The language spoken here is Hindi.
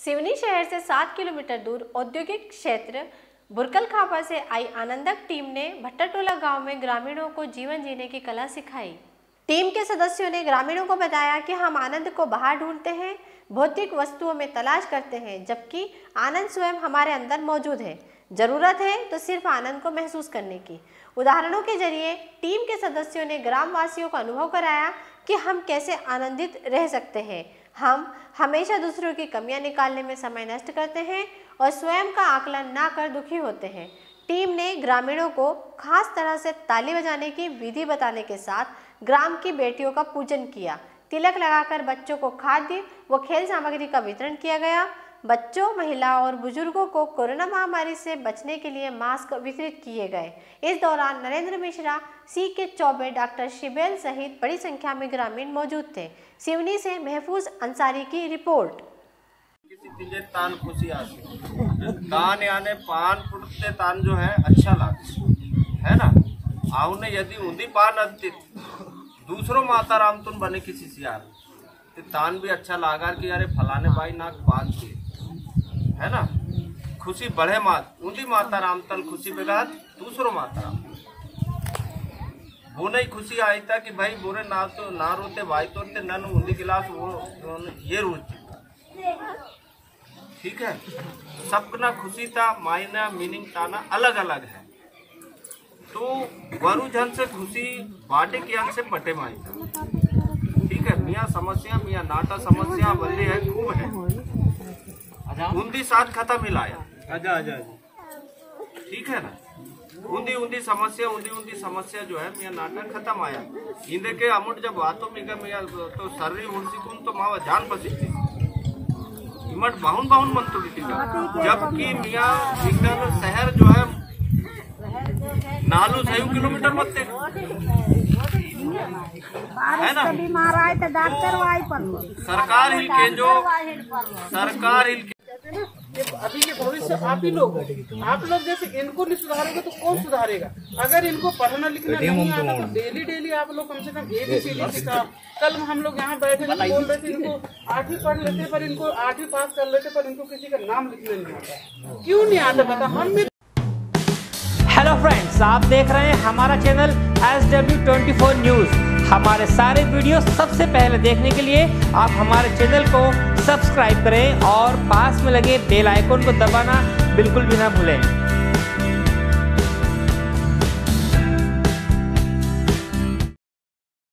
सिवनी शहर से 7 किलोमीटर दूर औद्योगिक क्षेत्र बुरकलखापा से आई आनंदक टीम ने भट्टाटोला गांव में ग्रामीणों को जीवन जीने की कला सिखाई। टीम के सदस्यों ने ग्रामीणों को बताया कि हम आनंद को बाहर ढूंढते हैं, भौतिक वस्तुओं में तलाश करते हैं, जबकि आनंद स्वयं हमारे अंदर मौजूद है। जरूरत है तो सिर्फ आनंद को महसूस करने की। उदाहरणों के जरिए टीम के सदस्यों ने ग्रामवासियों को अनुभव कराया कि हम कैसे आनंदित रह सकते हैं। हम हमेशा दूसरों की कमियां निकालने में समय नष्ट करते हैं और स्वयं का आकलन ना कर दुखी होते हैं। टीम ने ग्रामीणों को खास तरह से ताली बजाने की विधि बताने के साथ ग्राम की बेटियों का पूजन किया। तिलक लगाकर बच्चों को खाद्य व खेल सामग्री का वितरण किया गया। बच्चों, महिलाओं और बुजुर्गों को कोरोना महामारी से बचने के लिए मास्क वितरित किए गए। इस दौरान नरेंद्र मिश्रा, CK चौबे, डॉक्टर शिबेल सहित बड़ी संख्या में ग्रामीण मौजूद थे। सिवनी से महफूज अंसारी की रिपोर्ट। तान खुशी आती तान यानी पान पुटते तान जो है अच्छा लगता है ना। आउने यदि उन्दी पान अति दूसरों माता राम तुम बने किसी सियार तो तान भी अच्छा लागार कि यारे फलाने भाई नाक पान के है ना। खुशी बढ़े मात उन्दी माता राम तल खुशी बेगा दूसरों माता राम वो नहीं खुशी आई था कि भाई बोरे ना तो ना रोते भाई तोड़ते नन उन्दी गिलास वो ये रोते। ठीक है, सबका खुशी था मायना मीनिंग ताना अलग अलग है। तो वरु जन से खुशी बाटे के अंग से पटे माई। ठीक है, मियाँ समस्या मियाँ नाटा समस्या बल्ले है खूब है। उन्दी साथ खत्म मिलाया। ठीक है ना, उन्दी समस्या जो है मियाँ नाटा खत्म आया। इंदे के अमुट जब बातों में मियाँ तो सर्री उड़सी कुन तो मावा जान पसी इमट बाहुन मन तो जबकि मियाँ विज्ञान शहर जो है नालू 6 किलोमीटर मत है ना। सरकार हिल के जो सरकार हिल के अभी के भविष्य आप ही लोग जैसे इनको नहीं सुधारेगा तो कौन सुधारेगा। अगर इनको पढ़ना लिखना नहीं आता तो डेली आप लोग कम से कम ABCD सिखा। कल हम लोग यहाँ बैठे बोल रहे थे इनको 8वीं पढ़ लेते पर इनको 8वीं पास कर लेते पर इनको किसी का नाम लिखना नहीं आता। क्यों नहीं आता पता हम भी। हेलो फ्रेंड्स, आप देख रहे हैं हमारा चैनल SW24 न्यूज़। हमारे सारे वीडियो सबसे पहले देखने के लिए आप हमारे चैनल को सब्सक्राइब करें और पास में लगे बेल आइकन को दबाना बिल्कुल भी ना भूलें।